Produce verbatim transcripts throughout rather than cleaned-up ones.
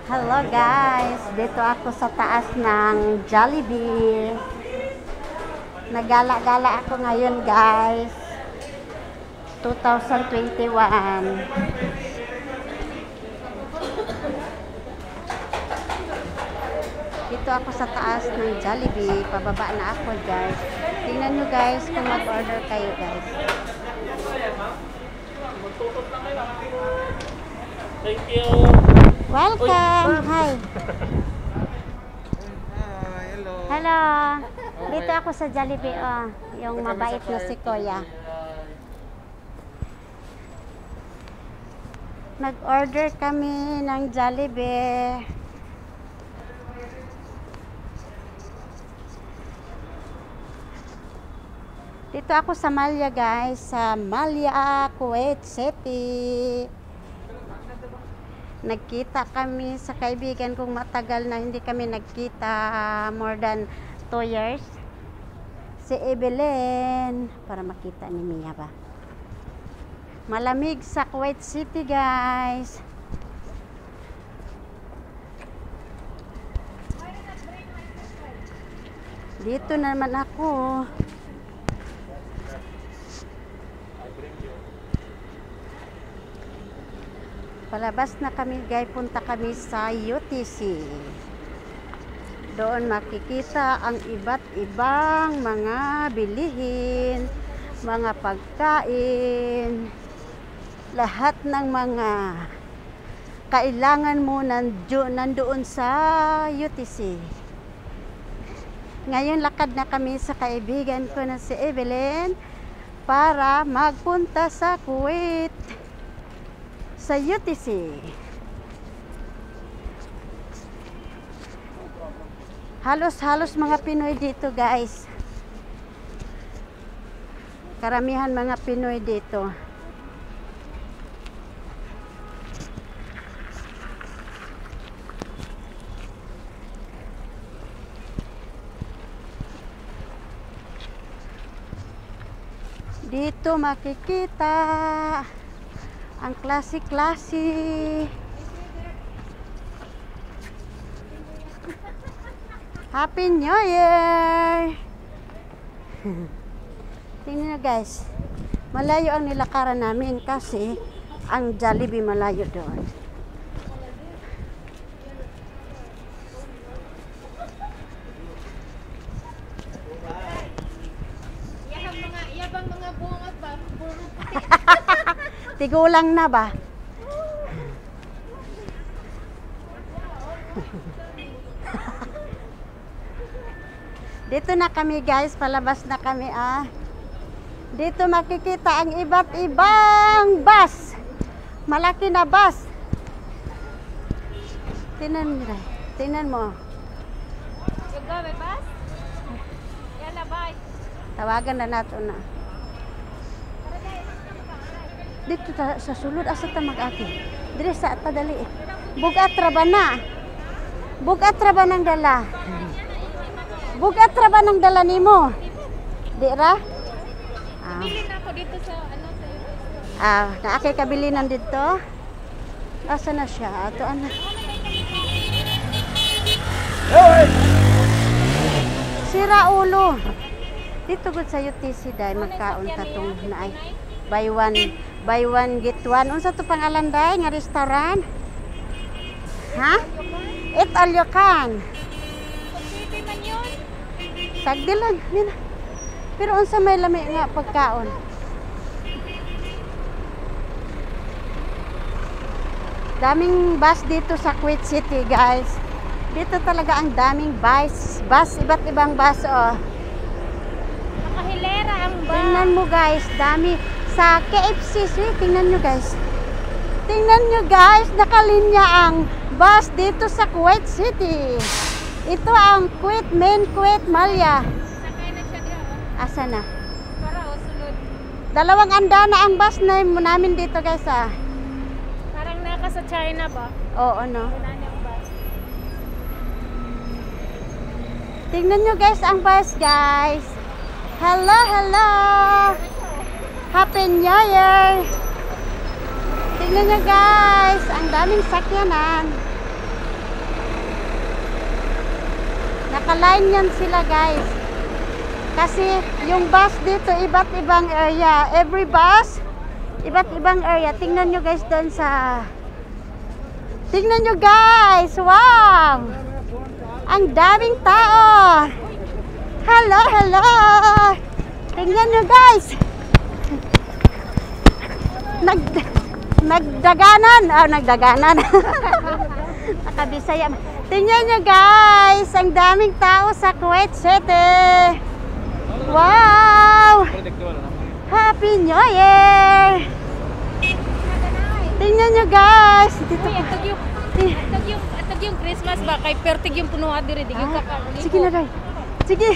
Hello guys, dito ako sa taas ng Jollibee. Nagala-gala ako ngayon guys. twenty twenty-one. Dito ako sa taas ng Jollibee. Pababa na ako guys. Tingnan nyo guys kung mag-order kayo guys. Thank you. Welcome. Oy, Hi. Hi, hello. Hello. Dito ako sa Jollibee. Oh, yung mabait na si Kuya. Nag-order kami ng Jollibee. Dito ako sa Malya guys, sa Malya, Kuwait City. Nagkita kami sa kaibigan kong matagal na hindi kami nagkita, more than two years. Si Evelyn, para makita ni Mia ba. Malamig sa Kuwait City guys. Dito naman ako. Palabas na kami guys, punta kami sa U T C. Doon makikita ang iba't ibang mga bilihin, mga pagkain, lahat ng mga kailangan mo nandoon sa U T C. Ngayon lakad na kami sa kaibigan ko na si Evelyn para magpunta sa Kuwait. Sa U T C. Halos-halos mga Pinoy dito guys. Karamihan mga Pinoy dito. Dito makikita ang klase-klase. Happy New Year! Tingnan nyo guys, malayo ang nilakaran namin kasi ang Jollibee malayo doon. Yabang mga, yabang mga bungot ba? Bungot puti. Tigulang na ba? Dito na kami guys, palabas na kami ah. Dito makikita ang iba't ibang bus. Malaki na bus. Tingnan mo. Tingnan mo. Yung gawe ba? Yala, bye. Tawagan na nato na. Dito ta, sa sulod asa ta mag-aki. Dire sa ta dali. Bugat ra ba na? Bugat ra ba nang dala? Bugat ra ba nang dala nimo? Di ra? Ah, Bili na ako dito sa, ano, sa ah naakay kabilinan dito. Asa na siya? Ato ana. Sira ulo. Dito gud sa U T C dai magkaon ta tong naay. Buy one, buy one get one. Unsa to pangalan day nga restaurant? Ha? Eat all you can. Pwede man yun. Sagdi lang. Nina. Pero unsa may lami nga pagkaon? Daming bus dito sa Kuwait City, guys. Dito talaga ang daming bus. Bus, iba't ibang bus, oh. Nakahilera ang ba? Tingnan mo, guys. Dami. Sa K F C, see? Tingnan nyo, guys. Tingnan nyo, guys. Nakalinya ang bus dito sa Kuwait City. Ito ang Kuwait, main Kuwait, Malya. Sakay na siya diya, oh. Asa na? Para, oh, sunod. Dalawang andana ang bus na namin dito, guys, ah. Parang naka sa China ba? Oo, no? Wala niyang bus. Tingnan nyo, guys, ang bus, guys. Hello, hello. Happy New Year. Tingnan nyo, guys. Ang daming sakyanan. naka-line yan sila guys. Kasi yung bus dito, iba't ibang area. Every bus, iba't ibang area. Tingnan nyo guys doon sa... Tingnan nyo guys! Wow! Ang daming tao! Hello, hello! Tingnan nyo guys! Nag... Nagdaganan! Oh, nagdaganan! Nakabisaya. Tingnan nyo guys! Ang daming tao sa Kuwait City! Wow! Happy New Year! Tingnan nyo guys! Dito Uy, atag yung, atag yung, atag yung Christmas ba? Kay pertig yung punuan diri, di yung Ah, kakaligo. sige na, Day. Sige.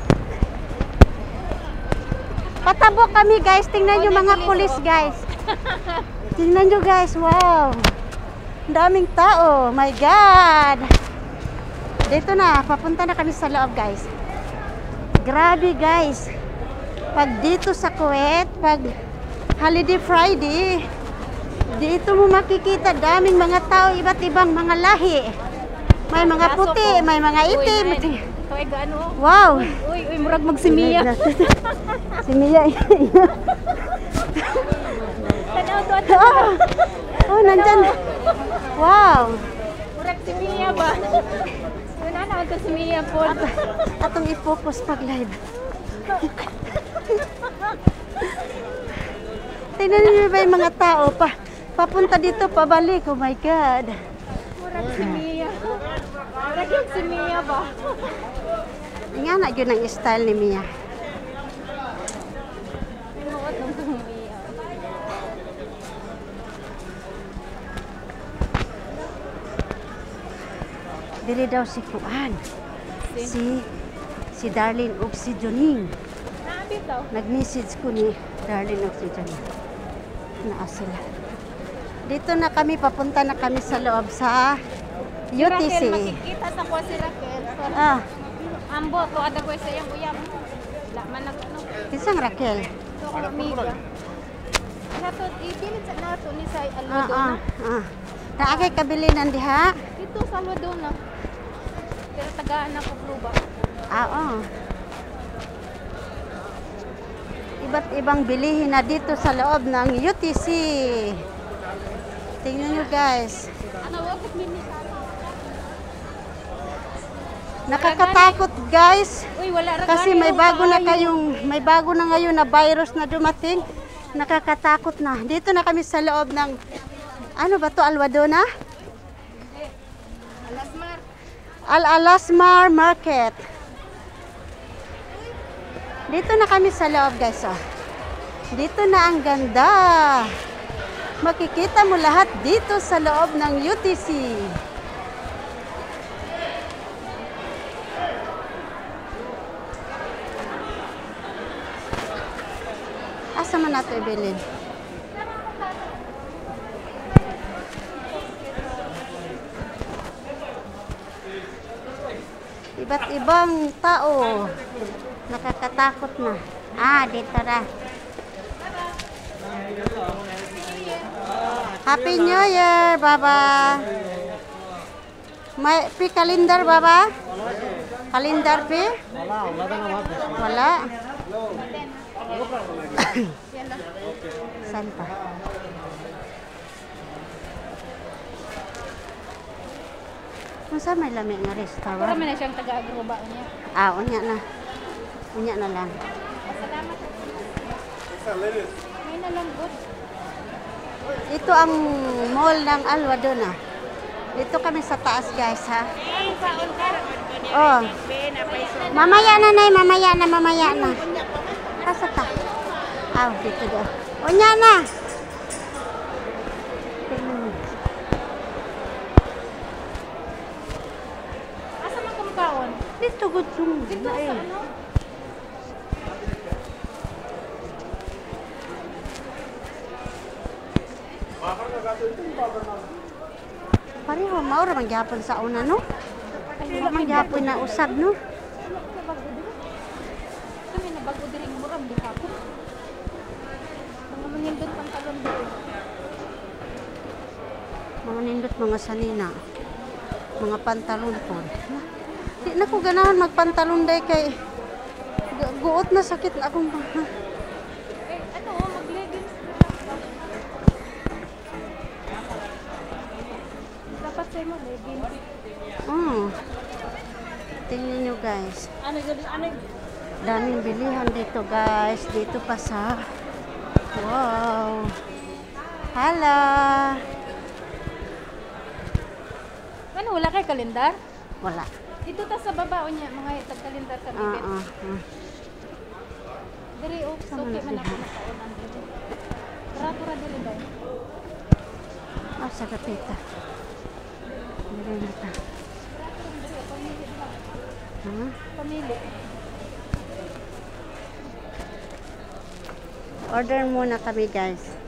Patabok kami, guys. Tingnan nyo mga pulis, guys. Tingnan nyo, guys. Wow. Ang daming tao. My God. Dito na. Papunta na kami sa loob, guys. Grabe, guys. Pag dito sa Kuwait, pag Holiday Friday, dito mo makikita daming mga tao, iba't ibang mga lahi. May mga puti, may mga itim. Ito ay gaano? Wow! Uy, uy, murag magsimiya. Si Mia. Tanaw doon. Oh, oh, nandyan. Wow! Murag si Mia ba? Wala na ito si Mia po. Atong i-focus pag live. Tingnan niyo ba yung mga tao pa? Papunta dito, pabalik. Oh my God. Murag si Mia. Murag yung si Mia ba? Nga na yun ang style ni Mia. Inuot ng si Mia. Dili daw si Kuan. Si si Darlene ug si Juning. Naabit daw. Nag-message ko ni Darlene ug si Juning. Naa sila. Dito na kami, papunta na kami sa loob sa U T C. Raquel, makikita sa ko si Raquel. So, Ah, ambo, to ada ko sa iyang uyam. Wala man nag ano. isang Raquel. So, ako amiga. Nato, ipilit sa nato ni sa Ah, Alwadona. ah, ah. Naakay kabilinan diha. Dito sa Alwadona. Pero tagaan ako luba. Ah, oh. Iba't ibang bilihin na dito sa loob ng U T C. Tingnan nyo guys. Ano, wag mini sa Nakakatakot guys. Uy, wala ra Kasi gani, may oh, bago na kaayo. kayong, may bago na ngayon na virus na dumating. Nakakatakot na. Dito na kami sa loob ng, ano ba to, Alwadona? Alasmar. Al-Alasmar Market. Dito na kami sa loob guys. Oh. Dito na ang ganda. Makikita mo lahat dito sa loob ng U T C. Asa man nato ibilin? Iba't ibang tao. Nakakatakot na. Ah, dito na. Happy New Year, Baba. May pi kalendar, Baba? Kalendar pi? Wala. Saan pa? Kung saan may lamig nga Para restaurant? man na siyang taga-agroba niya. Ah, unya na. Unya na lang. Salamat. May nalanggot. Ito ang mall ng Alwadona. Dito kami sa taas, guys, ha? Oh. Mamaya na, Nay. Mamaya na, mamaya na. Asa ta? Ah, dito daw. Unya na. Asa man kumkaon? Dito, good yung Dito sa ano? Pareho, maura man gyapon sa una, no? Wala man gyapon na usab, no? Kami na bago diring muram di ako. Mga manindot pantalon dito. Mga nindot, mga sanina. Mga pantalon po. Di na ko ganahan magpantalon day kay gu- guot na sakit na akong pang. Eh, ano, oh, mag-leggings. Dapat sa'yo mo, leggings. Oh. Tingnan nyo guys. Ano, ano, ano, Daming bilihan dito guys. Dito pa sa... Wow. Hala. ano, wala kay kalendar? Wala. Dito ta sa baba, o niya, mga tag-kalendar ka, Ah, bibit. ah, ah. Diri, oh, so, Sama okay na man ako siya. nakaunan diri. Tara-tara diri ba? Ah, sa kapita. Dili na ta. Pamili ba? Ha? Pamili. Order muna kami guys.